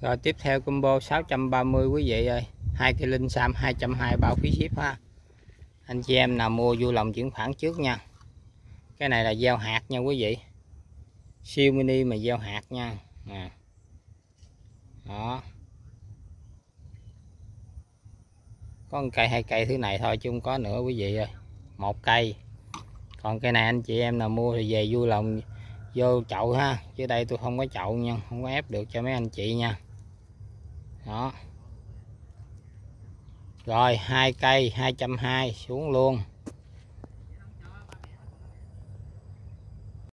Rồi tiếp theo combo 630 quý vị ơi. 2 cây linh sam 220 bao phí ship ha. Anh chị em nào mua vui lòng chuyển khoản trước nha. Cái này là gieo hạt nha quý vị. Siêu mini mà gieo hạt nha. Đó. Có 1 cây 2 cây thứ này thôi chứ không có nữa quý vị ơi. 1 cây. Còn cây này anh chị em nào mua thì về vui lòng vô chậu ha, chứ đây tôi không có chậu nha, không có ép được cho mấy anh chị nha. Đó. Rồi 2 cây 220 xuống luôn.